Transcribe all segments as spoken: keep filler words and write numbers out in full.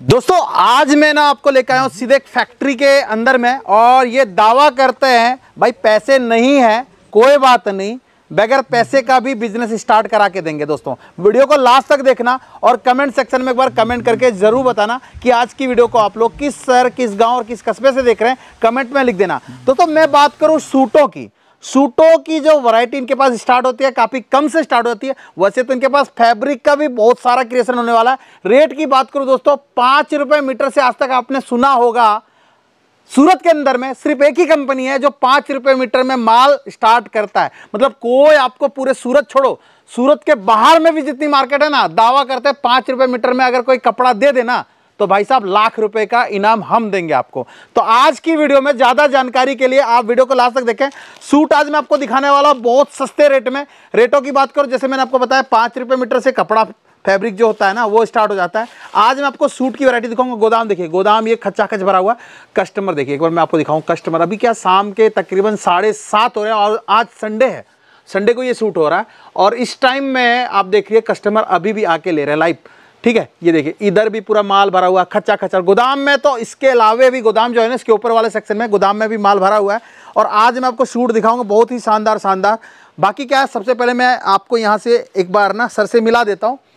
दोस्तों आज मैं ना आपको लेकर आया हूँ सीधे एक फैक्ट्री के अंदर में, और ये दावा करते हैं भाई पैसे नहीं है कोई बात नहीं, बगैर पैसे का भी बिजनेस स्टार्ट करा के देंगे। दोस्तों वीडियो को लास्ट तक देखना और कमेंट सेक्शन में एक बार कमेंट करके जरूर बताना कि आज की वीडियो को आप लोग किस शहर, किस गांव और किस कस्बे से देख रहे हैं, कमेंट में लिख देना। दोस्तों मैं बात करूं सूटों की, सूटों की जो वैरायटी इनके पास स्टार्ट होती है काफ़ी कम से स्टार्ट होती है। वैसे तो इनके पास फैब्रिक का भी बहुत सारा क्रिएशन होने वाला है। रेट की बात करूं दोस्तों, पाँच रुपये मीटर से आज तक आपने सुना होगा सूरत के अंदर में सिर्फ एक ही कंपनी है जो पाँच रुपये मीटर में माल स्टार्ट करता है। मतलब कोई आपको पूरे सूरत छोड़ो, सूरत के बाहर में भी जितनी मार्केट है ना, दावा करते हैं पाँच रुपये मीटर में अगर कोई कपड़ा दे देना तो भाई साहब लाख रुपए का इनाम हम देंगे आपको। तो आज की वीडियो में ज़्यादा जानकारी के लिए आप वीडियो को लास्ट तक देखें। सूट आज मैं आपको दिखाने वाला हूं बहुत सस्ते रेट में। रेटों की बात करूं, जैसे मैंने आपको बताया पाँच रुपये मीटर से कपड़ा फैब्रिक जो होता है ना वो स्टार्ट हो जाता है। आज मैं आपको सूट की वैरायटी दिखाऊंगा। गोदाम देखिए, गोदाम ये खच्चा खच भरा हुआ है। कस्टमर देखिए एक बार मैं आपको दिखाऊँ। कस्टमर अभी क्या शाम के तकरीबन साढ़े सात हो रहे हैं और आज संडे है, संडे को ये सूट हो रहा है और इस टाइम में आप देखिए कस्टमर अभी भी आके ले रहे हैं लाइव। ठीक है, ये देखिए इधर भी पूरा माल भरा हुआ खच्चा खच्चा गोदाम में। तो इसके अलावे भी गोदाम जो है ना, इसके ऊपर वाले सेक्शन में गोदाम में भी माल भरा हुआ है। और आज मैं आपको सूट दिखाऊंगा बहुत ही शानदार शानदार। बाकी क्या है, सबसे पहले मैं आपको यहाँ से एक बार ना सर से मिला देता हूँ।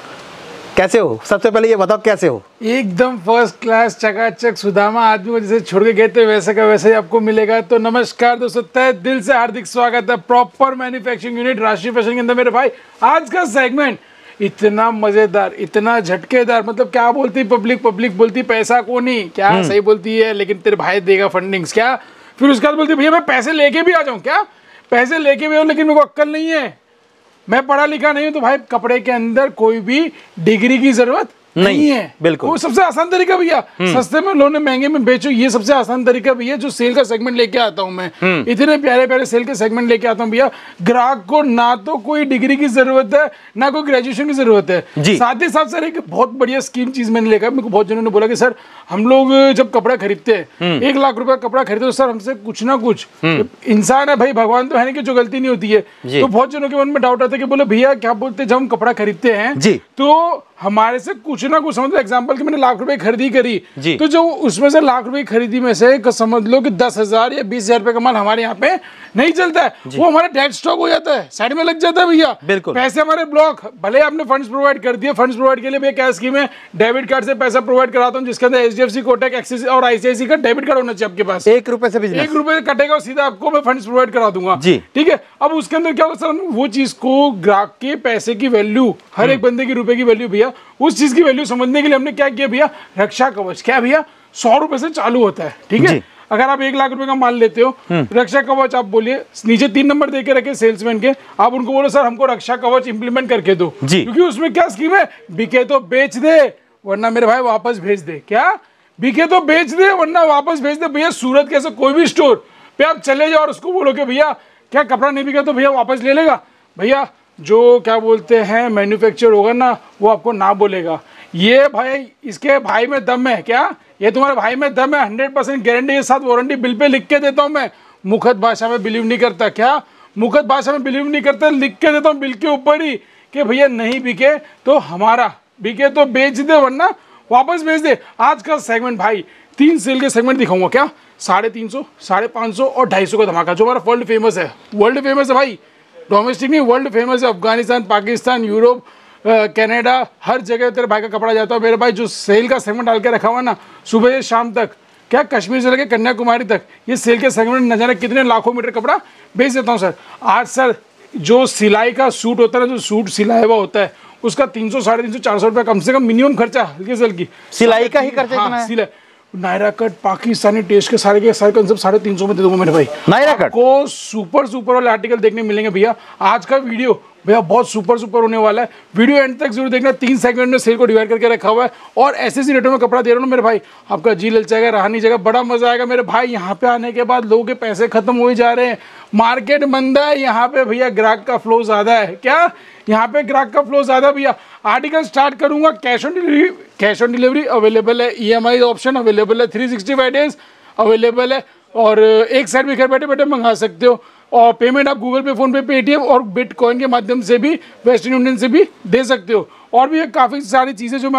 कैसे हो? सबसे पहले ये बताओ कैसे हो? एकदम फर्स्ट क्लास, चकाचक। सुदामा आदमी को जैसे छोड़ के गए थे वैसे का वैसे ही आपको मिलेगा। तो नमस्कार दोस्तों, तहे दिल से हार्दिक स्वागत है proper manufacturing unit Rashi fashion के अंदर। मेरे भाई आज का सेगमेंट इतना मजेदार, इतना झटकेदार, मतलब क्या बोलती पब्लिक पब्लिक बोलती पैसा को नहीं, क्या सही बोलती है, लेकिन तेरे भाई देगा फंडिंग्स, क्या फिर उसके बाद बोलती भैया मैं पैसे लेके भी आ जाऊं, क्या पैसे लेके भी आऊं लेकिन मेरे को अक्कल नहीं है, मैं पढ़ा लिखा नहीं हूं। तो भाई कपड़े के अंदर कोई भी डिग्री की जरूरत नहीं, नहीं है। बिल्कुल, वो सबसे आसान तरीका भैया, सस्ते में लो ने महंगे में बेचो, ये सबसे आसान तरीका भैया जो सेल का सेगमेंट लेके आता हूं मैं। इतने प्यारे प्यारे सेल के सेगमेंट लेके आता हूं भैया। ग्राहक को ना तो कोई डिग्री की जरूरत है ना कोई ग्रेजुएशन की जरूरत है। साथ ही साथ सर एक बहुत बढ़िया स्कीम चीज मैंने लेकर, मेरे को बहुत जनों ने बोला कि सर हम लोग जब कपड़ा खरीदते हैं, एक लाख रुपए का कपड़ा खरीदते तो सर हमसे कुछ ना कुछ, इंसान है भाई, भगवान तो है नहीं कि जो गलती नहीं होती है। तो बहुत जनों के मन में डाउट आता है कि बोले भैया क्या बोलते जब हम कपड़ा खरीदते हैं तो हमारे से कुछ ना कुछ, समझ लो एग्जाम्पल कि मैंने लाख रुपए खरीदी करी, तो जो उसमें से लाख रुपए खरीदी में से समझ लो कि दस हजार या बीस हजार रुपए का माल हमारे यहाँ पे नहीं चलता है, वो हमारे डेड स्टॉक हो जाता है, साइड में लग जाता है भैया। बिल्कुल, पैसे हमारे ब्लॉक, भले आपने फंड्स प्रोवाइड कर दिए, फंड्स प्रोवाइड के लिए भैया क्या स्कीम है, डेबिट कार्ड से पैसा प्रोवाइड कराता हूँ जिसके अंदर एचडीएफसी, कोटक, एक्सिस और आईसीआईसी का डेबिट कार्ड होना चाहिए आपके पास। एक रुपए से एक रुपए कटेगा सीधा आपको मैं फंड्स प्रोवाइड करा दूंगा। ठीक है, अब उसके अंदर क्या होगा सर, वो चीज को ग्राहक के पैसे की वैल्यू, हर एक बंदे की रुपए की वैल्यू भैया, उस चीज की वैल्यू समझने के लिए हमने क्या किया भैया, रक्षा कवच। क्या भैया, सौ रुपए से चालू होता है। ठीक है, अगर आप एक लाख रुपए का माल लेते हो, रक्षा कवच आप बोलिए, नीचे तीन नंबर देके रखे सेल्समैन के, आप उनको बोलो सर हमको रक्षा कवच इंप्लीमेंट करके दो, क्योंकि उसमें क्या स्कीम है, बिके तो बेच दे वरना मेरे भाई वापस भेज दे। क्या, बिके तो बेच दे वरना वापस भेज दे। भैया सूरत के ऐसे कोई भी स्टोर पे आप चले जाओ और उसको बोलो कि भैया क्या कपड़ा नहीं बिका तो भैया वापस ले लेगा, भैया जो क्या बोलते हैं मैन्युफैक्चर होगा ना वो आपको ना बोलेगा। ये भाई इसके भाई में दम है, क्या ये तुम्हारे भाई में दम है, हंड्रेड परसेंट गारंटी के साथ वारंटी बिल पे लिख के देता हूँ मैं। मुखत भाषा में बिलीव नहीं करता, क्या मुखत भाषा में बिलीव नहीं करता, लिख के देता हूँ बिल के ऊपर ही कि भैया नहीं बिके तो हमारा, बिके तो बेच दे वरना वापस भेज दे। आज का सेगमेंट भाई तीन सेल के सेगमेंट दिखाऊंगा, क्या साढ़े तीन सौ, साढ़े पाँच सौ और ढाई सौ का धमाका, जो हमारा वर्ल्ड फेमस है। वर्ल्ड फेमस है भाई, डोमेस्टिक नहीं वर्ल्ड फेमस है। अफगानिस्तान, पाकिस्तान, यूरोप, कनाडा, हर जगह तेरे भाई का कपड़ा जाता है। मेरे भाई जो सेल का सेगमेंट डाल के रखा हुआ ना, सुबह से शाम तक, क्या कश्मीर से लेकर कन्याकुमारी तक ये सेल के सेगमेंट न जाने कितने लाखों मीटर कपड़ा बेच देता हूँ सर। आज सर जो सिलाई का सूट होता है ना, जो सूट सिलाया हुआ होता है उसका तीन सौ साढ़े तीन सौ चार सौ रुपये कम से कम मिनिमम खर्चा हल्की से हल्की सिलाई का ही खर्चा। हाँ, सिलाई नायरा कट, पाकिस्तानी टेस्ट के सारे के सारे कंसेप्ट साढ़े तीन सौ में दे दूंगा मेरे भाई। नायरा कट को सुपर सुपर वाले आर्टिकल देखने मिलेंगे भैया। आज का वीडियो भैया बहुत सुपर सुपर होने वाला है, वीडियो एंड तक जरूर देखना। तीन सेगमेंट में सेल को डिवाइड करके रखा हुआ है और ऐसे ऐसे रेटों में कपड़ा दे रहा हूँ मेरे भाई, आपका जी लल जाएगा, रहा नहीं जाएगा, बड़ा मजा आएगा मेरे भाई। यहाँ पे आने के बाद लोगों के पैसे खत्म हो ही जा रहे हैं, मार्केट मंदा है, यहाँ पे भैया ग्राहक का फ्लो ज्यादा है। क्या, यहाँ पे ग्राहक का फ्लो ज्यादा भैया। आर्टिकल स्टार्ट करूंगा, cash on delivery, cash on delivery available है, E M I option available है, three sixty five days available है और एक साइड में घर बैठे बैठे मंगा सकते हो। और पेमेंट आप गूगल पे, फोन पे, पेटीएम और बिटकॉइन के माध्यम से भी, वेस्टर्न यूनियन से भी दे सकते हो। और भी काफ़ी सारी चीज़ें जो मैं आपको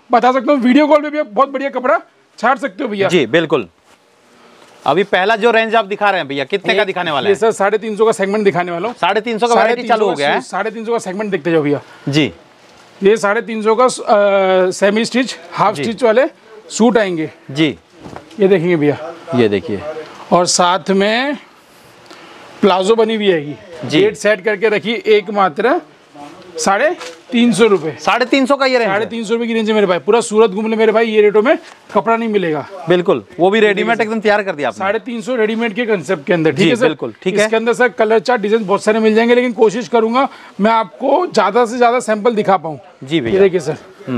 बता सकता हूँ वीडियो कॉल पे भी आप बहुत बढ़िया कपड़ा छाट सकते हो भैया जी बिल्कुल। अभी पहला जो रेंज आप दिखा रहे हैं भैया, कितने का दिखाने वाला ये है? सर साढ़े तीन सौ का सेगमेंट दिखाने वाला हूँ। साढ़े तीन सौ का वैरायटी चालू हो गया है। साढ़े तीन सौ का सेगमेंट देखते जाओ भैया जी। ये साढ़े तीन सौ का सेमी स्टिच हाफ स्टिच वाले सूट आएंगे जी। ये देखेंगे भैया, ये देखिए, और साथ में प्लाजो बनी हुई आएगी जी। रेट सेट करके रखिए एक मात्र साढ़े तीन सौ रुपए। साढ़े तीन सौ का ये रेंज साढ़े है। तीन सौ रुपए की रेंज है मेरे भाई। पूरा सूरत घूम ले मेरे भाई, ये रेटों में कपड़ा नहीं मिलेगा। बिल्कुल, वो भी रेडीमेड एकदम तैयार कर दिया आपने। साढ़े तीन सौ रेडीमेड के कंसेप्ट के अंदर, जी, ठीक है सर? बिल्कुल, ठीक है। इसके अंदर सर कलर चार्ट डिजाइन बहुत सारे मिल जाएंगे, लेकिन कोशिश करूंगा मैं आपको ज्यादा से ज्यादा सैंपल दिखा पाऊँ। जी ये भैया, देखिए सर,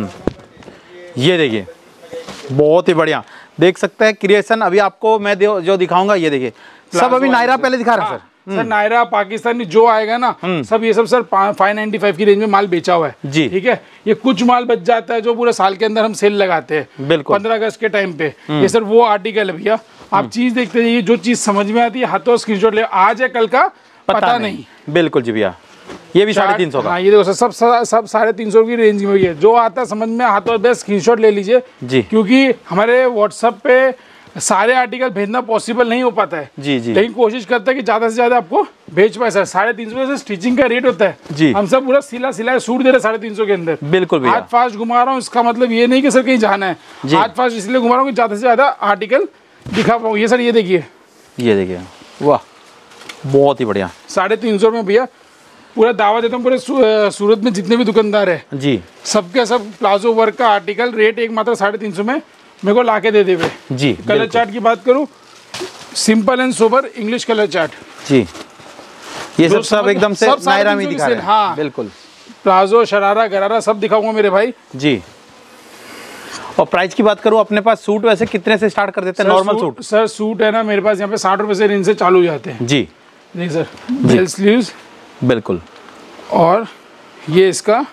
ये देखिए, बहुत ही बढ़िया। देख सकते हैं क्रिएशन। अभी आपको मैं दे- जो दिखाऊंगा, ये देखिए, सब अभी नायरा पहले दिखा रहे हैं सर। सर नायरा पाकिस्तानी जो आएगा ना, सब ये सब सर फाइव नाइन्टी फाइव की रेंज में माल बेचा हुआ है जी। ठीक है। ये कुछ माल बच जाता है जो पूरे साल के अंदर हम सेल लगाते हैं बिल्कुल। पंद्रह अगस्त के टाइम पे। ये सर वो आर्टिकल है भैया, आप चीज देखते जाइए, जो चीज समझ में आती है हाथों स्क्रीनशॉट ले, आज है कल का पता, पता नहीं। नहीं बिल्कुल जी भैया, ये भी साढ़े तीन सौ का। हाँ ये देखो सर, सब सब साढ़े तीन सौ की रेंज में भी है। जो आता है समझ में हाथों बस स्क्रीनशॉट ले लीजिए जी, क्योंकि हमारे व्हाट्सएप पे सारे आर्टिकल भेजना पॉसिबल नहीं हो पाता है जी जी। लेकिन कोशिश करते हैं कि ज्यादा से ज्यादा आपको भेज पाए सर। साढ़े तीन सौ से स्टिचिंग का रेट होता है जी। हम सब पूरा सिला सिलाया सूट दे रहे हैं साढ़े तीन सौ के अंदर। बिल्कुल भैया, आज फास्ट घुमा रहा हूँ, इसका मतलब ये नहीं कि सर कहीं जाना है, आज फास्ट इसलिए घुमा रहा हूँ कि ज्यादा से ज्यादा आर्टिकल दिखा पाऊँ। ये सर ये देखिए, ये देखिए, वाह बहुत ही बढ़िया। साढ़े तीन सौ में भैया पूरा दावा देता हूँ, पूरे सू- सूरत में जितने भी दुकानदार है जी सबके सब प्लाजो वर्क का आर्टिकल रेट एक मात्र साढ़े तीन सौ में मेरे को लाके दे देवे जी। कलर चार्ट की बात करूँ, simple and sober English colour chart जी, ये सब जो सब समझ- एकदम से सब साढ़े नायरा तीन में सौ की दिखा रहे सेल, हैं। हाँ। बिल्कुल प्लाजो शरारा गरारा सब दिखाऊंगा मेरे भाई जी। और प्राइस की बात करूँ, अपने पास सूट वैसे कितने से स्टार्ट कर देते हैं? नॉर्मल सूट सर सूट है ना मेरे पास यहाँ पे साठ रुपए से रेंज से चालू हो जाते हैं जी। नहीं सर, बेल स्लीव्स बिल्कुल, और ये इसका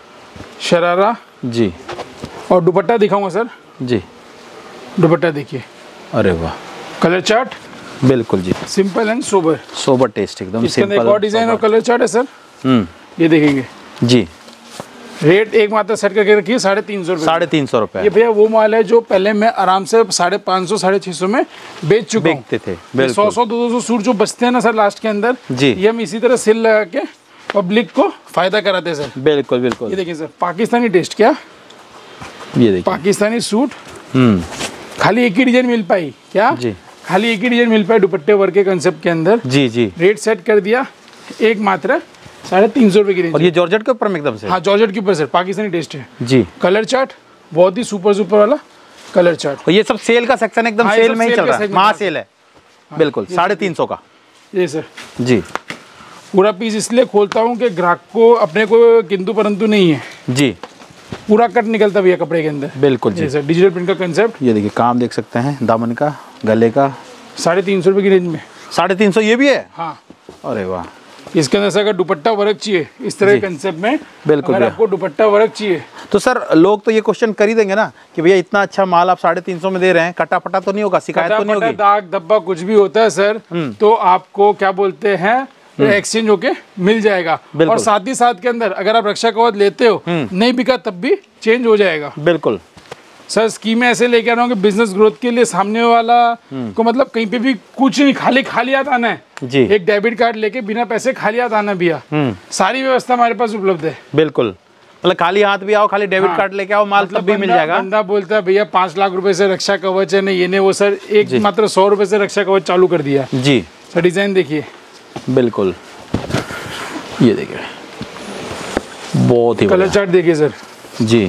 शरारा जी। और दुपट्टा दिखाऊंगा सर। जी, दुपट्टा देखिए, अरे वाह, कलर चार्ट बिल्कुल जी, simple and sober. Sober taste एकदम इसके अंदर सिंपल। एक और डिजाइन और कलर चार्ट है सर, हम्म ये देखेंगे। जी, रेट एक मात्र सेट करके रखिए साढ़े तीन सौ रुपये। साढ़े तीन सौ रुपए ये भैया वो माल है जो पहले मैं आराम से साढ़े पाँच सौ साढ़े छः सौ में बेच चुका हूँ। बेचते थे सौ बिल्कुल सौ दो सौ सूट जो बचते हैं ना सर लास्ट के अंदर, जी। ये हम इसी तरह सेल लगा के पब्लिक को फायदा कराते हैं सर। बिल्कुल ये बिल्कुल। देखिए सर, पाकिस्तानी टेस्ट क्या, ये देखिए, पाकिस्तानी सूट हम्म खाली एक ही डिजाइन मिल पाई क्या जी, खाली एक ही डिजाइन मिल पाई दुपट्टे वर्क के कंसेप्ट के अंदर। जी जी। रेट सेट कर दिया एक मात्र साढ़े तीन सौ रुपए की रेंज। और ये जॉर्जेट के ऊपर में एकदम से? हाँ जॉर्जेट के ऊपर सर, पाकिस्तानी टेस्ट है जी। कलर चार्ट बहुत ही सुपर सुपर वाला कलर चार्ट। और ये सब सेल का सेक्शन एकदम हाँ, ये सेल सब में ही सेल चल के रहा है, segment महा में। सेल है बिल्कुल, साढ़े तीन सौ का। ये सर जी पूरा पीस इसलिए खोलता हूँ कि ग्राहक को अपने को किंतु परंतु नहीं है, जी, पूरा कट निकलता भैया कपड़े के अंदर। बिल्कुल जी। ये सर डिजिटल प्रिंट का कंसेप्ट, ये देखिए, काम देख सकते हैं, दामन का, गले का, साढ़े तीन सौ रुपये की रेंज में। साढ़े तीन सौ ये भी है? हाँ अरे वाह, इसके अंदर से अगर दुपट्टा वर्क चाहिए इस तरह के कंसेप्ट में, बिल्कुल अगर भैया। आपको दुपट्टा वर्क चाहिए तो सर लोग तो ये क्वेश्चन कर ही देंगे ना कि भैया इतना अच्छा माल आप साढ़े तीन सौ में दे रहे हैं, कटा पटा तो नहीं होगा, शिकायत तो नहीं फटा होगी? दाग धब्बा कुछ भी होता है सर तो आपको क्या बोलते हैं एक्सचेंज होके मिल जाएगा। बिल्कुल। और साथ ही साथ के अंदर अगर आप रक्षा कवच लेते हो नहीं बिका तब भी चेंज हो जाएगा। बिल्कुल सर स्कीमें ऐसे लेके आ रहा हूँ कि बिजनेस ग्रोथ के लिए सामने वाला को मतलब कहीं पे भी कुछ नहीं, खाली खाली हाथ आना है जी, एक डेबिट कार्ड लेके बिना पैसे खाली हाथ आना भैया, सारी व्यवस्था हमारे पास उपलब्ध है। बिल्कुल, मतलब खाली हाथ भी आओ, खाली डेबिट कार्ड लेके आओ, माल तब भी मिल बंदा- जाएगा। बंदा बोलता है भैया पाँच लाख रुपए से रक्षा कवच है नहीं ये नहीं वो, सर एक मात्र सौ रुपए से रक्षा कवच चालू कर दिया। जी सर डिजाइन देखिए, बिल्कुल, ये देखिए, बहुत ही कलर बढ़िया। चार्ट देखिए सर, जी,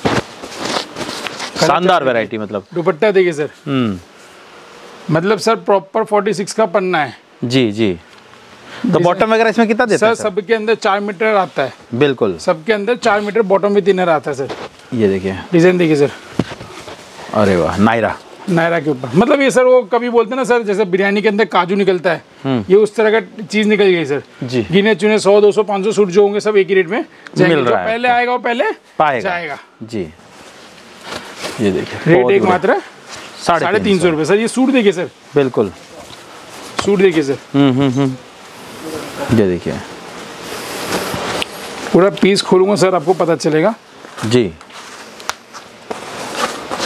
शानदार वैरायटी, मतलब दुपट्टा देखिए सर, हम्म मतलब सर प्रॉपर फोर्टी सिक्स का पन्ना है। जी जी। तो बॉटम वगैरह इसमें कितना देता सर है सर? सबके अंदर चार मीटर आता है, बिल्कुल, सबके अंदर चार मीटर बॉटम विथ इनर आता है सर। ये देखिए, डिजाइन देखिए सर, अरे वाह, नायरा, नायरा के ऊपर, मतलब ये सर वो कभी बोलते हैं ना सर जैसे बिरयानी के अंदर काजू निकलता है, ये उस तरह का चीज निकल गई सर। जी। गिने चुने सौ दो सौ पाँच सौ सूट जो होंगे सब एक ही रेट में जाएंगे। मिल जो रहा है पहले आएगा वो पहले पाएगा जाएगा। जी। ये देखिए, रेट बहुत एक बढ़िया। मात्र साढ़े तीन सौ रुपये सर। ये सूट देखिए सर, बिल्कुल, सूट देखिए सर, हम्म हम्म हम्म ये देखिए, पूरा पीस खोलूंगा सर आपको पता चलेगा। जी,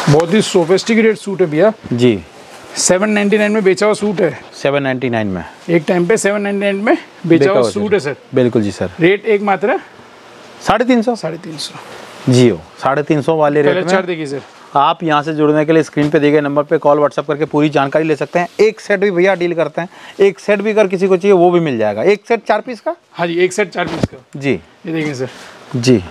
बहुत ही सोफिस्टिकेटेड सूट है भैया जी। सेवन नाइन्टी नाइन में बेचा हुआ सूट है। सेवन नाइन्टी नाइन में एक टाइम पे सेवन नाइन्टी नाइन में बेचा हुआ सूट है सर। बिल्कुल जी सर। रेट एक मात्र साढ़े तीन सौ साढ़े तीन सौ जी हो, साढ़े तीन सौ वाले रेट में। देखिए सर, आप यहाँ से जुड़ने के लिए स्क्रीन पे दिए गए नंबर पे कॉल व्हाट्सअप करके पूरी जानकारी ले सकते हैं। एक सेट भी भैया डील करते हैं, एक सेट भी अगर किसी को चाहिए वो भी मिल जाएगा। एक सेट चार पीस का? हाँ जी, एक सेट चार पीस का जी। ये देखिए सर जी,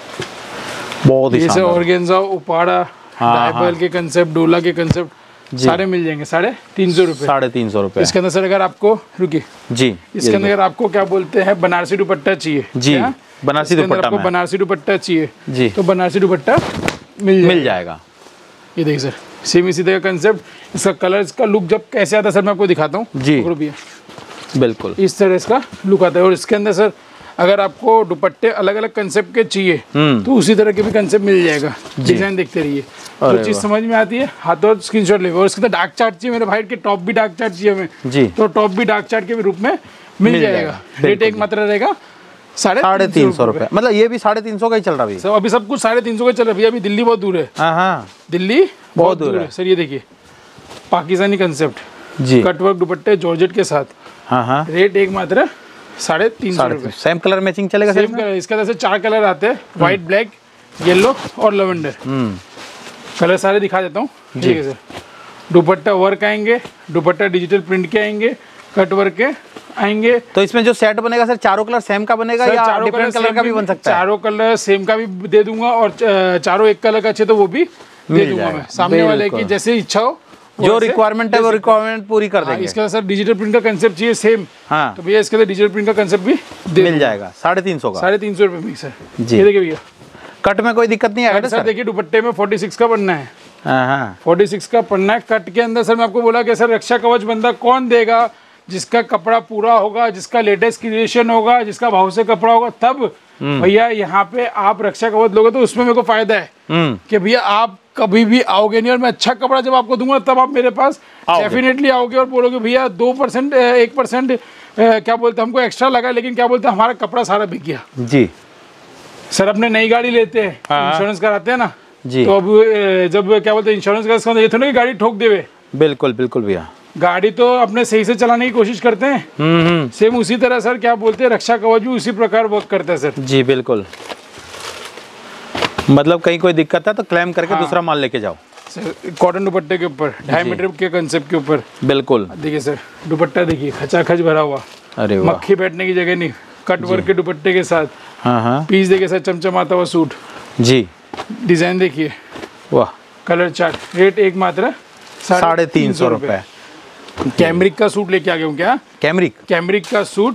बहुत ही जैसे ऑर्गेन्जा, उपाड़ा, डायबल के कंसेप्ट, डोला के कंसेप्ट सारे मिल जाएंगे साढ़े तीन सौ रुपये। साढ़े तीन सौ रुपये इसके अंदर सर अगर आपको रुकिए जी, इसके अंदर अगर आपको क्या बोलते हैं बनारसी दुपट्टा चाहिए जी, बनारसी दुपट्टा में बनारसी दुपट्टा चाहिए जी, तो बनारसी दुपट्टा मिल मिल जाएगा। ये देखिए सर, सेम इसी तरह का कंसेप्ट। इसका कलर, इसका लुक जब कैसे आता है सर मैं आपको दिखाता हूँ जी। रुकिए, बिल्कुल इस तरह इसका लुक आता है। और इसके अंदर सर अगर आपको दुपट्टे अलग अलग कंसेप्ट के चाहिए तो उसी तरह के भी कंसेप्ट मिल जाएगा। डिजाइन देखते रहिए, जो चीज समझ में आती है हाथों स्क्रीनशॉट ले। और इसके अंदर डार्क चार्ट चाहिए मेरे भाई के, टॉप भी डार्क चार्ट चाहिए हमें जी, तो टॉप भी डार्क चार्ट के रूप में मिल जाएगा। रेट एक मात्रा रहेगा साढ़े साढ़े तीन सौ रुपये। मतलब ये भी साढ़े तीन सौ का ही चल रहा है सर, अभी सब कुछ साढ़े तीन सौ का चल रहा है भैया। अभी दिल्ली बहुत दूर है। हाँ हाँ, दिल्ली बहुत दूर है सर। ये देखिए पाकिस्तानी कंसेप्ट जी, कटवर्क दुपट्टे जॉर्जेट के साथ। हाँ हाँ, रेट एक मात्र साढ़े तीन सौ रुपये। सेम कलर मैचिंग चलेगा? सेम कलर, इसके अंदर से चार कलर आते हैं, व्हाइट, ब्लैक, येलो और लवेंडर। कलर सारे दिखा देता हूँ। ठीक है सर, दुपट्टा वर्क आएंगे, दुपट्टा डिजिटल प्रिंट के आएंगे, कट वर्क के आएंगे। तो इसमें जो सेट बनेगा सर चारों कलर सेम का बनेगा या डिफरेंट कलर का भी बन सकता है? चारों कलर सेम का भी दे दूंगा और चारों एक कलर का अच्छे तो वो भी दे दूंगा मैं। सामने वाले की जैसे इच्छा हो, जो रिक्वायरमेंट है वो रिक्वायरमेंट पूरी कर देंगे। इसके सर डिजिटल प्रिंट का कंसेप्ट चाहिए सेम, हाँ, तो भैया इसके अंदर डिजिटल प्रिंट का कंसेप्ट भी मिल जाएगा साढ़े तीन सौ का। साढ़े तीन सौ रुपये में सर जी। ये देखिए भैया, कट में कोई दिक्कत नहीं आएगा सर? देखिए दुपट्टे में फोर्टी सिक्स का बनना है, हाँ हाँ, फोर्टी सिक्स का पन्ना है। कट के अंदर सर मैं आपको बोला कि सर रक्षा कवच बंदा कौन देगा? जिसका कपड़ा पूरा होगा, जिसका लेटेस्ट क्रिएशन होगा, जिसका भाव से कपड़ा होगा, तब भैया यहाँ पे आप रक्षा कवच लोगे तो उसमें मेरे को फायदा है कि भैया आप कभी भी आओगे नहीं और मैं अच्छा कपड़ा जब आपको दूंगा तब आप मेरे पास डेफिनेटली आओगे और बोलोगे भैया दो परसेंट एक परसेंट क्या बोलते हैं हमको एक्स्ट्रा लगा, लेकिन क्या बोलते हैं हमारा कपड़ा सारा बिक गया जी। सर अपने नई गाड़ी लेते हैं, इंश्योरेंस कराते हैं ना जी, तो अब जब क्या बोलते हैं इंश्योरेंस का ये थोड़ा गाड़ी ठोक देवे। बिल्कुल बिल्कुल भैया, गाड़ी तो अपने सही से चलाने की कोशिश करते हैं। सेम उसी तरह सर क्या बोलते हैं रक्षा कवच भी उसी प्रकार वर्क करता है सर जी। बिल्कुल, मतलब कहीं कोई दिक्कत है तो क्लेम करके हाँ, दूसरा माल लेके जाओ सर। कॉटन दुपट्टे के ऊपर ढाई मीटर के कंसेप्ट के ऊपर बिल्कुल। देखिए सर दुपट्टा देखिए खचाखच भरा हुआ, अरे वाह, मक्खी बैठने की जगह नहीं, कट वर्क के दुपट्टे के साथ। हाँ हाँ, पीस देखिए सर चमचमाता हुआ सूट जी। डिजाइन देखिए वाह, कलर चार्ट। रेट एक मात्र साढ़े तीन सौ रुपए। कैमरिक का सूट लेके आ गया हूँ क्या? कैमरिक कैमरिक का सूट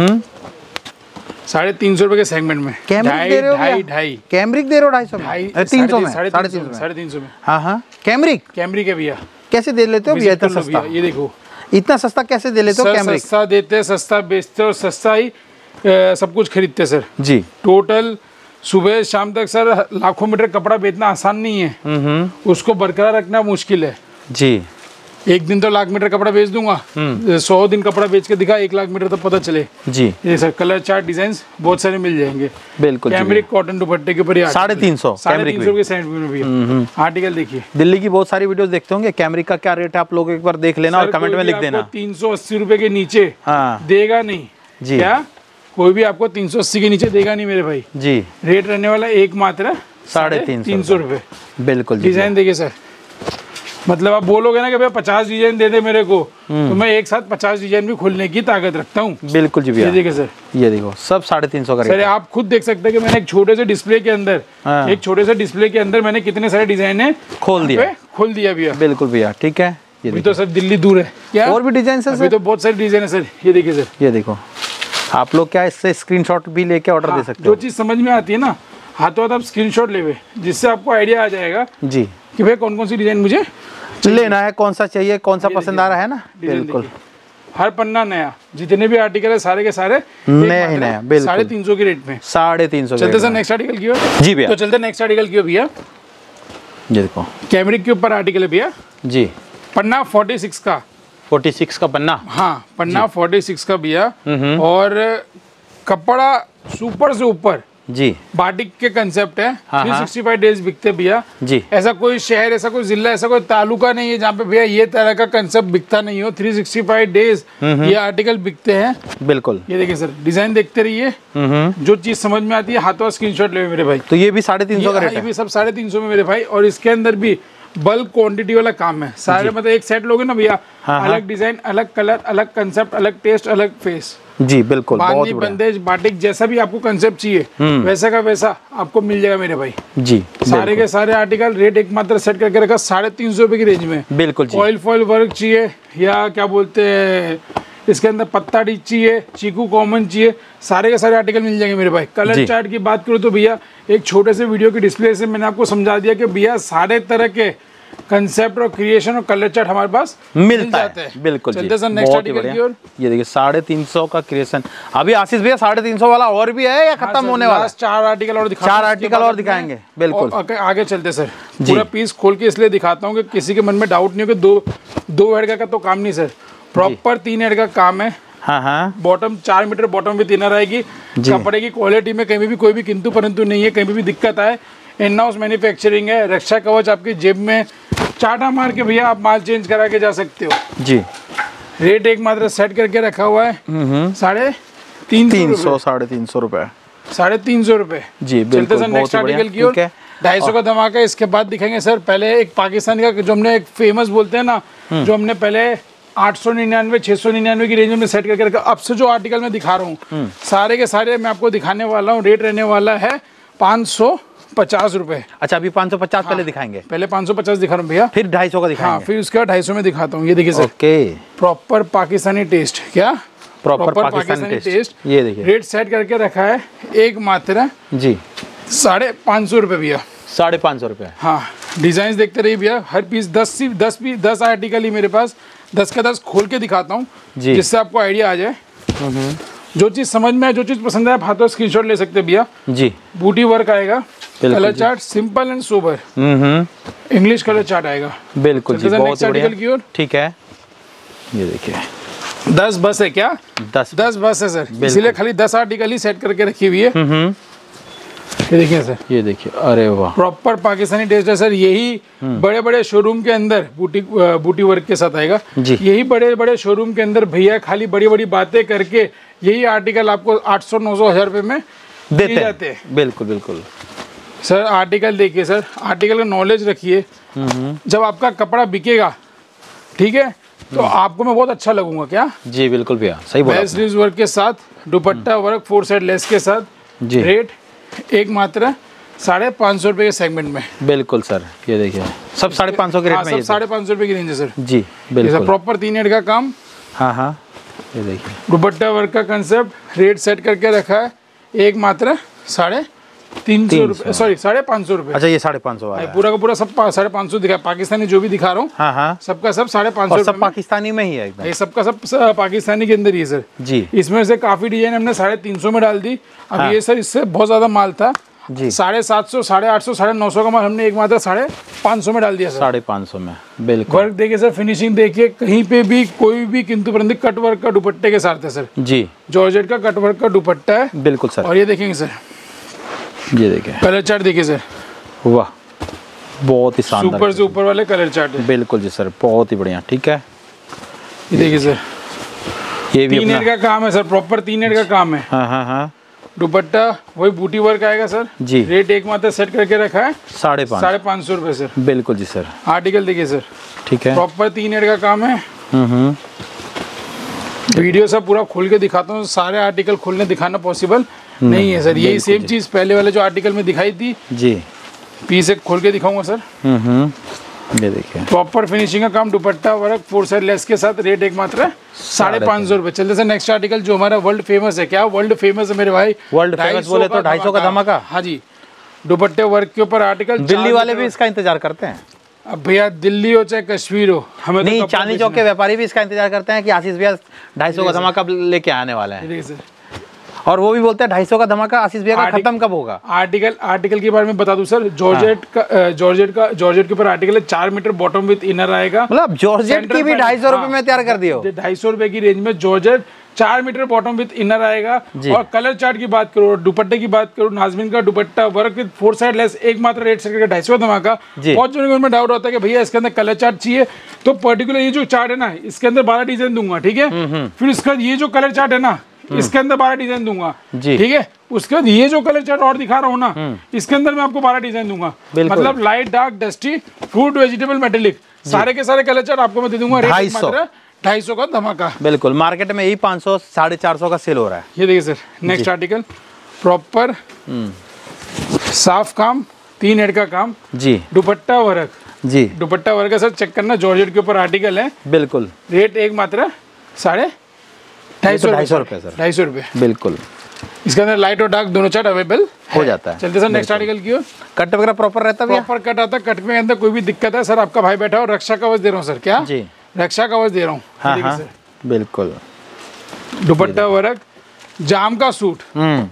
साढ़े तीन सौ रुपए के सेगमेंट में। कैमरिक दे रहे हो? ढाई ढाई कैमरिक दे रहे हो? ढाई सौ में? तीन सौ में? साढ़े तीन सौ साढ़े तीन सौ में। हाँ हाँ, कैमरिक कैमरिक है भैया। कैसे दे लेते हो भैया इतना सस्ता? ये देखो इतना सस्ता कैसे दे लेते हो? कैमरिक सस्ता देते, सस्ता बेचते और सस्ता ही सब कुछ खरीदते सर जी। टोटल सुबह शाम तक सर लाखों मीटर कपड़ा बेचना आसान नहीं है, उसको बरकरार रखना मुश्किल है जी। एक दिन तो लाख मीटर कपड़ा बेच दूंगा, सौ दिन कपड़ा बेच के दिखा एक लाख मीटर तो पता चले जी। ये सर कलर चार्ट डिजाइन बहुत सारे मिल जाएंगे बिल्कुल। कैमरिक कॉटन दुपट्टे के ऊपर साढ़े तीन सौ साढ़े तीन सौ के सेंट में भी आर्टिकल देखिए। दिल्ली की बहुत सारी वीडियोस देखते होंगे, कैमरिक का क्या रेट है आप लोग एक बार देख लेना और कमेंट में लिख देना। तीन सौ अस्सी रुपए के नीचे देगा नहीं जी, क्या कोई भी आपको तीन सौ अस्सी के नीचे देगा नहीं मेरे भाई जी। रेट रहने वाला एक मात्र साढ़े तीन तीन सौ रुपए बिल्कुल। डिजाइन देखिए सर, मतलब आप बोलोगे ना कि भैया पचास डिजाइन दे दे मेरे को, तो मैं एक साथ पचास डिजाइन भी खोलने की ताकत रखता हूँ बिल्कुल जी भैया। ये देखिए सर, ये देखो सब साढ़े तीन सौ का सर। आप खुद देख सकते हैं कि मैंने एक छोटे से डिस्प्ले के अंदर हाँ। एक छोटे से डिस्प्ले के अंदर मैंने कितने सारे डिजाइन है खोल दिया खोल दिया भैया बिल्कुल भैया। ठीक है, ये तो सर दिल्ली दूर है क्या और भी डिजाइन है? तो बहुत सारे डिजाइन है सर। ये देखिए सर, ये देखो आप लोग क्या इससे स्क्रीनशॉट भी लेके ऑर्डर दे सकते हो। जो चीज समझ में आती है ना हाथों हाथ आप स्क्रीनशॉट लेवे, जिससे आपको आइडिया आ जाएगा जी कि भाई कौन कौन सी डिजाइन मुझे लेना है, कौन सा चाहिए, कौन सा पसंद आ रहा है ना। बिल्कुल, हर पन्ना नया, जितने भी आर्टिकल है सारे के सारे नया ही नया बिल्कुल। साढ़े तीन सौ के रेट में साढ़े तीन सौ। चलते सर नेक्स्ट आर्टिकल की ओर जी भैया। तो चलते नेक्स्ट आर्टिकल की ओर भैया। ये देखो कैमरिक के ऊपर आर्टिकल है भैया जी। पन्ना फोर्टी सिक्स का फोर्टी सिक्स का पन्ना हाँ पन्ना फोर्टी सिक्स का भैया। और कपड़ा सुपर से ऊपर जी, बाटिक के कंसेप्ट है। हाँ, थ्री सिक्सटी फाइव डेज बिकते भैया जी। ऐसा कोई शहर, ऐसा कोई जिला, ऐसा कोई तालुका नहीं है जहाँ पे भैया ये तरह का कंसेप्ट बिकता नहीं हो। थ्री सिक्सटी फाइव डेज ये आर्टिकल बिकते हैं। बिल्कुल। ये देखिए सर, डिजाइन देखते रहिए, जो चीज समझ में आती है हाथों स्क्रीनशॉट ले मेरे भाई। तो ये भी साढ़े तीन सौ का रेट ये है? भी सब साढ़े तीन सौ में मेरे भाई। और इसके अंदर भी बल्क क्वांटिटी वाला काम है सारे, मतलब एक सेट लोगे ना भैया, अलग डिजाइन, अलग कलर, अलग कंसेप्ट, अलग टेस्ट, अलग फेस। जी बिल्कुल, बहुत ही बंदेज, बाटिक, जैसा भी आपको कंसेप्ट चाहिए वैसा का वैसा आपको मिल जाएगा मेरे भाई। जी, सारे के सारे आर्टिकल रेट एक मात्र सेट करके रखा साढ़े तीन सौ रुपए की रेंज में। बिल्कुल जी। ऑयल फॉइल वर्क चाहिए या क्या बोलते हैं इसके अंदर पत्ता डिच चाहिए, चीकू कॉमन चाहिए, सारे के सारे आर्टिकल मिल जाएंगे मेरे भाई। कलर चार्ट की बात करूँ तो भैया एक छोटे से वीडियो की डिस्प्ले से मैंने आपको समझा दिया कि भैया सारे तरह के कंसेप्ट और क्रिएशन और कलर चार्ट हमारे पास मिलता मिल जाते है। हैं। बिल्कुल चलते सर नेक्स्ट आर्टिकल की ओर। ये देखिए साढ़े तीन सौ का क्रिएशन। अभी आशीष भैया साढ़े तीन सौ वाला और भी है या खत्म हाँ होने वाला? चार आर्टिकल और दिखा, चार आर्टिकल और दिखाएंगे। बिल्कुल, और आगे चलते सर। पूरा पीस खोल के इसलिए दिखाता हूँ कि किसी के मन में डाउट नहीं हो कि दो दो हेड का तो काम नहीं सर, प्रॉपर तीन हेड का काम है। हाँ हाँ। बॉटम चार मीटर बॉटम विथ इनर आएगी। कपड़े की क्वालिटी में कहीं भी कोई भी किंतु परंतु नहीं है, कहीं भी दिक्कत आए इन हाउस मैन्युफैक्चरिंग है। रक्षा कवच आपकी जेब में चाटा मार के भैया आप माल चेंज करा के जा सकते हो जी। रेट एक मात्र सेट करके रखा हुआ है साढ़े तीन तीन सौ साढ़े तीन सौ रुपए साढ़े तीन सौ रुपए जी। चलते सर नेक्स्ट आर्टिकल की ओर। ढाई सौ का धमाका इसके बाद दिखाएंगे सर। पहले एक पाकिस्तानी का जो हमने एक फेमस बोलते हैं ना, जो हमने पहले आठ सौ निन्यानवे छह सौ निन्यानवे की रेंज में सेट करके रखा। अब से जो आर्टिकल मैं दिखा रहा हूँ सारे के सारे मैं आपको दिखाने वाला हूँ। रेट रहने वाला है पाँच सौ पचास रुपए। अच्छा, अभी पाँच सौ पचास पहले दिखाएंगे। पहले पाँच सौ पचास दिखा रहा हूँ भैया, फिर ढाई सौ का दिखाएंगे। हाँ, फिर उसके बाद ढाई सौ में दिखाता हूँ। ये देखिए sir, okay, proper Pakistani taste. क्या प्रॉपर पाकिस्तानी टेस्ट? ये देखिए रेट सेट करके रखा है एक मात्र जी साढ़े पाँच सौ रुपए भैया। साढ़े पाँच सौ रुपए। हाँ, डिजाइन देखते रहिए भैया। हर पीस दस सी दस पीस दस आर्टिकल ही मेरे पास, दस का दस खोल के दिखाता हूँ जिससे आपको आइडिया आ जाए। जो चीज समझ में आए, जो चीज पसंद है, आप हाथों स्क्रीनशॉट ले सकते हैं भैया जी। बूटी वर्क आएगा, colour chart simple and sober, English colour chart आएगा। बिल्कुल जी, बहुत बढ़िया। ठीक है, ये देखिए दस बस है। क्या दस दस बस है सर, इसीलिए खाली दस आर्टिकल ही सेट करके रखी हुई है। ये देखिए सर, ये देखिए, अरे वाह, प्रॉपर पाकिस्तानी टेस्ट है सर। यही बड़े बड़े शोरूम के अंदर बूटी बूटी वर्क के साथ आएगा जी। यही बड़े बड़े शोरूम के अंदर भैया खाली बड़ी बड़ी बातें करके यही आर्टिकल आपको आठ सौ नौ सौ हजार रुपए में देते जाते हैं। बिल्कुल बिल्कुल सर। आर्टिकल देखिए सर, आर्टिकल का नॉलेज रखिए। जब आपका कपड़ा बिकेगा, ठीक है, तो आपको मैं बहुत अच्छा लगूंगा। क्या जी, बिल्कुल भैया, सही बोला। स्लीव्स वर्क के साथ dupatta work, four side lace के साथ जी। रेट एक मात्र साढ़े पाँच सौ रुपए के सेगमेंट में। बिल्कुल सर, ये देखिए सब साढ़े पाँच सौ के रेट में, सब साढ़े पाँच सौ रुपए की रेंज है सर जी। बिल्कुल, प्रॉपर तीन हेड का काम। हाँ हाँ, ये देखिए दुपट्टा वर्क का कंसेप्ट। रेट सेट करके रखा है एक मात्र साढ़े तीन सौ रुपए, सॉरी साढ़े पाँच सौ रुपए। अच्छा, ये साढ़े पाँच सौ पूरा का पूरा सब साढ़े पाँच सौ दिखा। पाकिस्तानी जो भी दिखा रहा हूँ, हाँ हाँ, सबका सब साढ़े पाँच सौ, सब पाकिस्तानी में ही है एकदम। ये सबका सब पाकिस्तानी के अंदर ही है सर जी। इसमें से काफी डिजाइन हमने साढ़े तीन सौ में डाल दी। अब हाँ। ये सर इससे बहुत ज्यादा माल था जी। साढ़े सात सौ साढ़े आठ सौ साढ़े नौ सौ का माल हमने एक मात्र साढ़े पाँच सौ में डाल दिया सर। साढ़े पाँच सौ में बिल्कुल। वर्क देखिए सर, फिनिशिंग देखिए, कहीं पे भी कोई भी किंतु परंतु कट वर्क का दुपट्टे के साथ है सर जी। जॉर्जेट का कट वर्क का दुपट्टा है। बिल्कुल सर। और ये देखेंगे सर, ये देखिए कलर चार्ट देखिए सर, वाह, बहुत ही शानदार, सुपर से ऊपर वाले कलर चार्ट है। बिल्कुल जी सर, बहुत ही बढ़िया। ठीक है, ये देखिए सर, ये भी तीन हेड का काम है सर, प्रॉपर तीन हेड का काम है। हाँ हाँ हाँ। दुपट्टा वही बूटी वर्क आएगा सर जी। रेट एक मात्र सेट करके रखा है साढ़े पाँच साढ़े पाँच सौ रुपये सर। बिल्कुल जी सर। आर्टिकल देखिए सर, ठीक है, प्रॉपर तीन हेड का काम है। हम्म, वीडियो सब पूरा खोल के दिखाता हूँ। सारे आर्टिकल खोलने दिखाना पॉसिबल नहीं है सर। यही सेम चीज पहले वाले जो आर्टिकल में दिखाई थी जी, पीस एक खोल के दिखाऊंगा सर। हम्म, ये देखिए प्रॉपर फिनिशिंग का काम, dupatta work, four side lace के साथ। रेट एक मात्र साढ़े पाँच सौ रुपए। चलते सर नेक्स्ट आर्टिकल जो हमारा वर्ल्ड फेमस है। क्या वर्ल्ड फेमस है मेरे भाई? वर्ल्ड फेमस बोले तो ढाई सौ का धमाका। हाँ जी, दुपट्टे वर्क के ऊपर आर्टिकल। दिल्ली वाले भी इसका इंतजार करते हैं। अब भैया दिल्ली हो चाहे कश्मीर हो, हमें नहीं, चांदनी चौक के व्यापारी भी इसका इंतजार करते हैं कि आशीष भैया ढाई सौ का धमाका लेके आने वाले हैं। और वो भी बोलते हैं ढाई सौ का धमाका आशीष भैया का खत्म कब होगा? आर्टिकल आर्टिकल के बारे में बता दूं सर, जॉर्जेट का जॉर्जेट का जॉर्जेट के ऊपर आर्टिकल है। चार मीटर बॉटम विद इनर आएगा। मतलब जॉर्जेट की भी ढाई सौ रुपए में तैयार कर दियो। ढाई सौ रुपए की रेंज में जॉर्जेट चार मीटर बॉटम विद इनर आएगा। और कलर चार्ट की बात करो, दुपट्टे की बात करो, नाजमीन का dupatta work with four side lace, एक मात्र रेट सेट का ढाई सौ धमाका। बहुत जनों में डाउट होता है कि भैया इसके अंदर कलर चार्ट चाहिए, तो पर्टिकुलर ये जो चार्ट है ना, इसके अंदर बारह डिजाइन दूंगा, ठीक है। फिर इसका ये जो कलर चार्ट है ना, इसके अंदर बारह डिजाइन दूंगा, ठीक है। उसके बाद ये जो कलर चार्ट और दिखा रहा हूँ ना, इसके अंदर मैं आपको बारह डिजाइन दूंगा, मतलब light, dark, dusty, fruit, vegetable, metallic, सारे के सारे कलर चार्ट आपको मैं दे दूंगा ढाई सौ ढाई सौ का धमाका। बिल्कुल, मार्केट में यही पाँच सौ साढ़े चार सौ का सेल हो रहा है। ये देखिए सर, नेक्स्ट आर्टिकल प्रॉपर साफ काम, तीन हेड का काम जी, दुपट्टा वर्क जी, दुपट्टा वर्क है सर, चेक करना, जॉर्जेट के ऊपर आर्टिकल है। बिल्कुल, रेट एक मात्र साढ़े ढाई सौ ढाई सौ रुपए सर, ढाई सौ रुपए। बिल्कुल, इसके अंदर लाइट और डार्क दोनों चार्ट अवेलेबल हो जाता है। चलते सर नेक्स्ट आर्टिकल की ओर। कट वगैरह प्रॉपर रहता है, प्रॉपर कट आता है, कट में अंदर कोई भी दिक्कत है सर, आपका भाई बैठा हो, रक्षा कवच दे रहा हूँ सर, क्या जी, रक्षा कवच दे रहा हूँ। हाँ हाँ, बिल्कुल, दुपट्टा वर्क, जाम का सूट,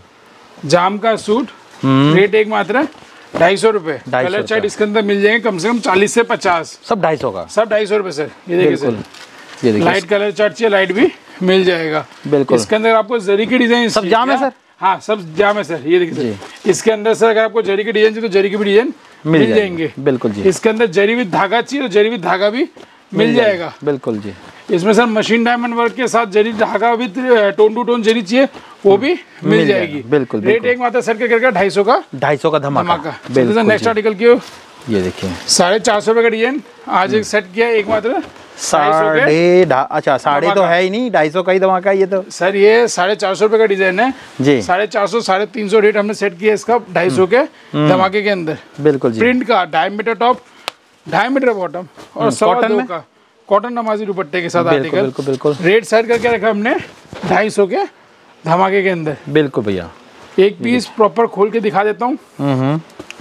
जाम का सूट, रेट एक मात्र ढाई सौ रुपए। कलर चार्ट इसके अंदर मिल जाएंगे कम से कम चालीस से पचास, सब ढाई सौ का, सब ढाई सौ रुपए सर। ये देखिए सर, ये देखिए लाइट कलर चार्ट चाहिए, लाइट भी मिल जाएगा। बिल्कुल, इसके अंदर आपको जरी की डिजाइन, सब जाम है सर, हाँ सब जाम है सर। ये देखिए सर, इसके अंदर सर अगर आपको जरी की डिजाइन चाहिए तो जरी की भी डिजाइन मिल जाएंगे। बिल्कुल जी, इसके अंदर जरी विद धागा चाहिए तो जरी विद धागा भी मिल जाएगा। बिल्कुल जी, इसमें सर मशीन डायमंड वर्क के साथ जरी धागा with tone to tone zari चाहिए वो भी मिल जाएगी। बिल्कुल, रेट एक मात्र सर के करके ढाई सौ का, ढाई सौ का धमाका। नेक्स्ट आर्टिकल की, ये देखिए साढ़े चार सौ रुपए का डिजाइन आज एक सेट किया, एक मात्र साढ़े, अच्छा साढ़े तो है ही नहीं, ढाई सौ का ही धमाका ये तो सर। ये साढ़े चार सौ रुपए का डिजाइन है जी, साढ़े चार सौ साढ़े तीन सौ रेट हमने सेट किया इसका, ढाई सौ के धमाके के अंदर। बिल्कुल जी, प्रिंट का, ढाई मीटर टॉप, ढाई मीटर बॉटम और सवा दो का कॉटन नमाजी दुपट्टे के साथ आर्टिकल। बिल्कुल बिल्कुल, रेट सेट करके रखा हमने ढाई सौ के धमाके के अंदर। बिल्कुल भैया, एक पीस प्रॉपर खोल के दिखा देता हूँ।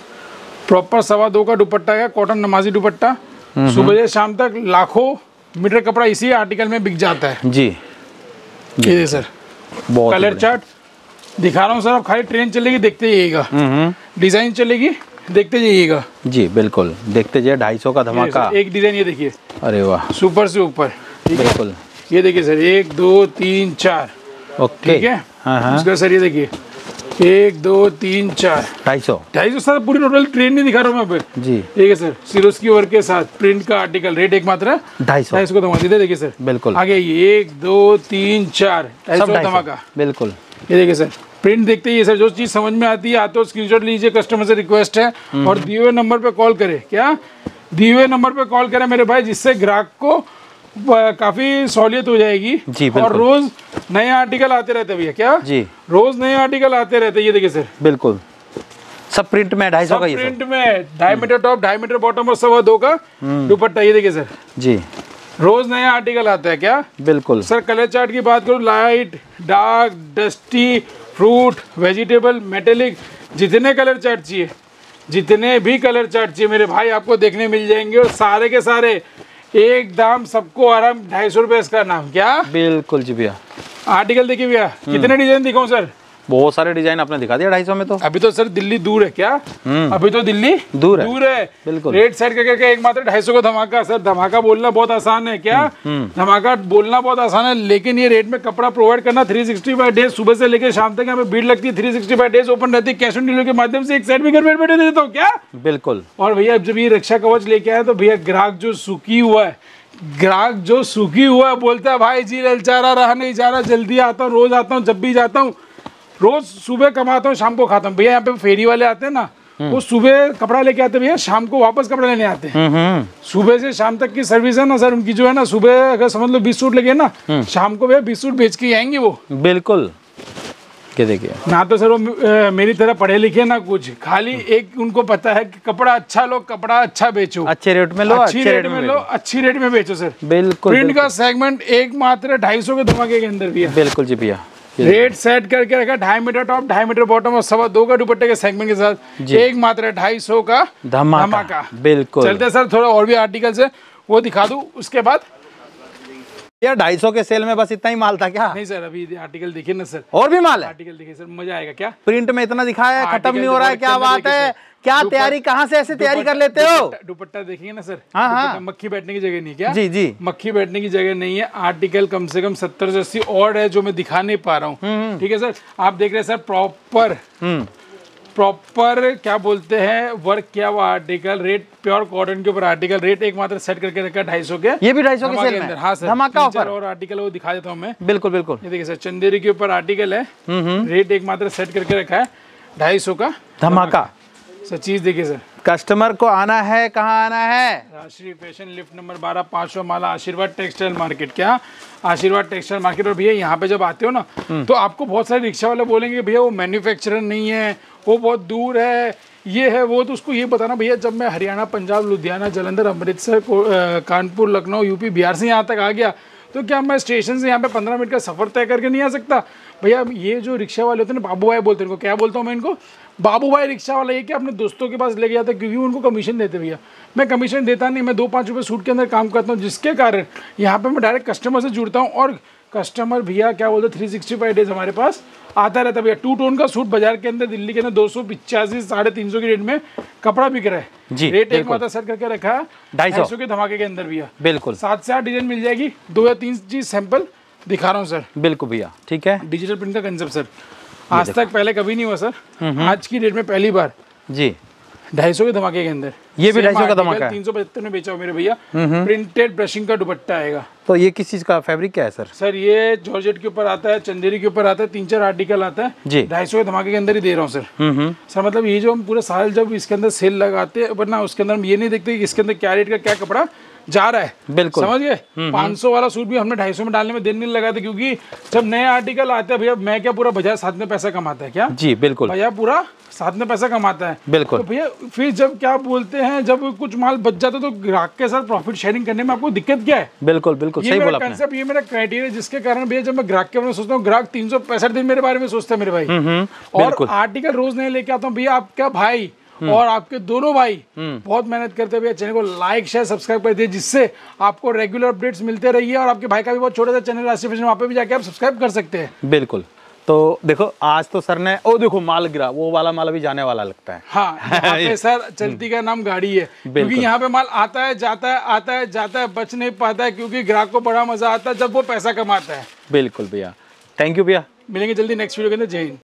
प्रॉपर सवा दो का दुपट्टा है, कॉटन नमाजी दुपट्टा, सुबह से शाम तक लाखों मीटर कपड़ा इसी आर्टिकल में बिक जाता है जी। ये सर कलर चार्ट दिखा रहा हूँ सर, आप खाली ट्रेन चलेगी देखते जाइएगा, डिजाइन चलेगी देखते जाइएगा जी। बिल्कुल, देखते जाइए, ढाई सौ का धमाका। एक डिजाइन ये देखिए, अरे वाह, सुपर से ऊपर। बिल्कुल, ये देखिए सर, एक दो तीन चार, ओके ठीक है। हाँ हाँ, उसका सर ये देखिए, एक दो तीन चार, ढाई सौ ढाई सौ सर, पूरी टोटल ट्रेन नहीं दिखा रहा हूँ मैं पे जी। ठीक है सर, सिरोस्की वर्क के साथ प्रिंट का आर्टिकल, रेट एक मात्र ढाई सौ ढाई सौ का धमाका। देखिए सर, बिल्कुल आगे एक दो तीन चार, ढाई सौ धमाका। बिल्कुल, ये देखिए सर, प्रिंट देखते ही सर, जो चीज समझ में आती है आते हो स्क्रीनशॉट लीजिए, कस्टमर से रिक्वेस्ट है, और दिए हुए नंबर पे कॉल करे, क्या दिए हुए नंबर पे कॉल करे मेरे भाई, जिससे ग्राहक को काफी सहूलियत हो जाएगी जी। और रोज नए आर्टिकल आते रहते भैया, क्या जी, रोज नए आर्टिकल आते रहते। ये देखिए सर, बिल्कुल सब प्रिंट में, ढाई सौ का, ये प्रिंट में, ढाई मीटर टॉप, ढाई मीटर बॉटम और सवा दो का दुपट्टा। ये देखिए सर जी, रोज नया आर्टिकल आता है, क्या बिल्कुल सर। कलर चार्ट की बात करूँ, light, dark, dusty, fruit, vegetable, metallic, जितने कलर चार्ट चाहिए, जितने भी कलर चार्ट चाहिए मेरे भाई आपको देखने मिल जाएंगे, और सारे के सारे एक दाम, सबको आराम, ढाई सौ रुपए इसका नाम, क्या बिल्कुल जी भैया। आर्टिकल देखिए भैया, कितने डिजाइन दिखाऊं सर, बहुत सारे डिजाइन आपने दिखा दिया ढाई सौ में तो। अभी तो सर दिल्ली दूर है, क्या अभी तो दिल्ली दूर है, दूर है। बिल्कुल, रेट सेट करके एक मात्र ढाई सौ का धमाका। सर धमाका बोलना बहुत आसान है, क्या धमाका बोलना बहुत आसान है, लेकिन ये रेट में कपड़ा प्रोवाइड करना थ्री सिक्सटी फाइव डेज, सुबह से लेकर शाम तक यहाँ पे भीड़ लगती है, three sixty five days open रहती है, कैश ऑन डिलीवरी के माध्यम से एक सेट भी घर बैठे बैठे देता हूँ, क्या बिल्कुल। और भैया जब ये रक्षा कवच लेके आए तो भैया ग्राहक जो सुखी हुआ है, ग्राहक जो सुखी हुआ है बोलता है भाई जी ललचारा रहा नहीं जा रहा, जल्दी आता हूँ, रोज आता हूँ, जब भी जाता हूँ, रोज सुबह कमाता हूँ, शाम को खाता हूँ। भैया यहाँ पे फेरी वाले आते हैं ना, वो सुबह कपड़ा लेके आते हैं भैया, शाम को वापस कपड़ा लेने आते हैं। सुबह से शाम तक की सर्विस है ना सर उनकी, जो है ना, सुबह अगर समझ लो बीस सूट लगे ना, शाम को भैया बीस सूट बेच के आएंगे वो। बिल्कुल, के देखिए ना, तो सर वो मेरी तरह पढ़े लिखे ना कुछ, खाली एक उनको पता है कि कपड़ा अच्छा लो, कपड़ा अच्छा बेचो, अच्छे रेट में लो, अच्छी रेट में लो, अच्छी रेट में बेचो सर। बिल्कुल, प्रिंट का सेगमेंट एक मात्र ढाई सौ के धमाके के अंदर भैया। बिल्कुल जी भैया, रेट सेट करके रखा, ढाई मीटर टॉप, ढाई मीटर बॉटम और सवा दो का दुपट्टे के सेगमेंट के साथ, एक मात्र ढाई सौ का धमाका। बिल्कुल, चलते सर थोड़ा और भी आर्टिकल्स है वो दिखा दूं, उसके बाद यार ढाई सौ के सेल में बस इतना ही माल था क्या? नहीं सर, अभी आर्टिकल देखिए ना सर, और भी माल है? आर्टिकल देखिए सर, मजा आएगा क्या? प्रिंट में इतना दिखाया है, खत्म आर्टिकल नहीं हो रहा है, देखो, क्या अंदर बात देखिए है? सर। क्या दुपट्टा- तैयारी, कहाँ से ऐसे तैयारी कर दुपट्टा- लेते हो? दुपट्टा- दुपट्टा देखिए ना सर, हाँ, हाँ। दुपट्टा, मक्खी बैठने की जगह नहीं क्या? जी जी, मक्खी बैठने की जगह नहीं है। आर्टिकल कम से कम सत्तर से अस्सी और है जो मैं दिखा नहीं पा रहा हूँ। ठीक है सर, आप देख रहे हैं सर, प्रॉपर हम्म प्रॉपर क्या बोलते हैं, वर्क किया हुआ आर्टिकल, रेट प्योर कॉटन के ऊपर आर्टिकल, रेट एक मात्र सेट करके रखा है ढाई सौ के। ये भी ढाई सौ के धमाके सेल अंदर, में? हाँ सर, धमाका तीन चार ऑफर और आर्टिकल वो दिखा देता हूँ मैं। बिल्कुल बिल्कुल। ये देखिए सर, चंदेरी के ऊपर आर्टिकल है, रेट एक मात्र सेट करके रखा है ढाई सौ का धमाका। सर चीज देखिए सर, कस्टमर को आना है, कहाँ आना है? राष्ट्रीय फैशन लिफ्ट नंबर बारह, पाँच सौ माला, आशीर्वाद टेक्सटाइल मार्केट। क्या? आशीर्वाद टेक्सटाइल मार्केट। और भैया यहाँ पे जब आते हो ना, तो आपको बहुत सारे रिक्शा वाले बोलेंगे भैया वो मैन्युफैक्चरर नहीं है, वो बहुत दूर है, ये है वो। तो उसको ये बताना भैया, जब मैं हरियाणा, पंजाब, लुधियाना, जालंधर, अमृतसर, कानपुर, लखनऊ, यूपी, बिहार से यहाँ तक आ गया, तो क्या मैं स्टेशन से यहाँ पे पंद्रह मिनट का सफर तय करके नहीं आ सकता? भैया ये जो रिक्शा वाले होते हैं ना, बाबू भाई बोलते हैं इनको, क्या बोलता हूँ मैं इनको, बाबू भाई रिक्शा वाला। ये कि अपने दोस्तों के पास लेके जाता है, क्योंकि उनको कमीशन देते भैया। मैं कमीशन देता नहीं, मैं दो पाँच रुपये सूट के अंदर काम करता हूँ, जिसके कारण यहाँ पे मैं डायरेक्ट कस्टमर से जुड़ता हूँ। और कस्टमर भैया क्या बोलते हैं, थ्री सिक्सटी फाइव डेज हमारे पास आता रहता है भैया। टू टोन का सूट बाजार के अंदर, दिल्ली के अंदर दो सौ पिचासी साढ़े तीन सौ की रेट में कपड़ा बिक रहा है जी, रेट एक बिल्कुल। मात्रा सेट करके रखा है ढाई सौ ढाई सौ के धमाके के अंदर भैया। बिल्कुल, सात से आठ डिजाइन मिल जाएगी, दो या तीन चीज सैंपल दिखा रहा हूँ सर। बिल्कुल भैया, ठीक है डिजिटल प्रिंट का कंसेप्ट सर, आज तक पहले कभी नहीं हुआ सर, आज की डेट में पहली बार जी। ढाई सौ के धमाके के अंदर। ये भी ढाई सौ का धमाका है? तीन सौ पचहत्तर में बेचा हूँ मेरे भैया। प्रिंटेड ब्रशिंग का दुपट्टा आएगा। तो ये किस चीज का फैब्रिक क्या है सर? सर ये जॉर्जेट के ऊपर आता है, चंदेरी के ऊपर आता है, तीन चार आर्टिकल आता है जी। ढाई सौ के धमाके के अंदर ही दे रहा हूँ सर। हम्म सर मतलब ये जो हम पूरे साल जब इसके अंदर सेल लगाते हैं, वरना उसके अंदर हम ये नहीं देखते कि इसके अंदर क्या रेट का क्या कपड़ा जा रहा है। बिल्कुल, समझ गए? पाँच सौ वाला सूट भी हमने ढाई सौ में डालने में देर नहीं लगाते, क्योंकि जब नए आर्टिकल आते हैं भैया, मैं क्या पूरा बाजार साथ में पैसा कमाता है क्या? जी बिल्कुल, भैया पूरा साथ में पैसा कमाता है। बिल्कुल। तो भैया फिर जब क्या बोलते हैं, जब कुछ माल बच जाता है तो ग्राहक के साथ प्रॉफिट शेयरिंग करने में आपको दिक्कत क्या है? बिल्कुल बिल्कुल, ये सही मेरा बोला आपने। कंसेप्ट, ये मेरा क्राइटेरिया, जिसके कारण भैया जब मैं ग्राहक के बारे में सोचता हूँ, ग्राहक तीन सौ पैंसठ दिन मेरे बारे में सोचता है मेरे भाई। और बिल्कुल। आर्टिकल रोज नहीं लेके आता हूँ भैया। आपका भाई और आपके दोनों भाई बहुत मेहनत करते हैं भैया। चैनल को लाइक शेयर सब्सक्राइब कर दिए, जिससे आपको रेगुलर अपडेट्स मिलते रहिए। और आपके भाई का भी बहुत छोटा सा चैनल राष्ट्रीय फैशन, वहाँ पे भी जाके आप सब्सक्राइब कर सकते हैं। बिल्कुल। तो देखो आज तो सर ने, ओ देखो माल गिरा, वो वाला माल अभी जाने वाला लगता है। हाँ, यहाँ पे सर चलती का नाम गाड़ी है, क्योंकि यहाँ पे माल आता है जाता है आता है जाता है, बच नहीं पाता है, क्योंकि ग्राहक को बड़ा मजा आता है जब वो पैसा कमाता है। बिल्कुल भैया, थैंक यू भैया। मिलेंगे जल्दी नेक्स्ट वीडियो के अंदर। जय हिंद।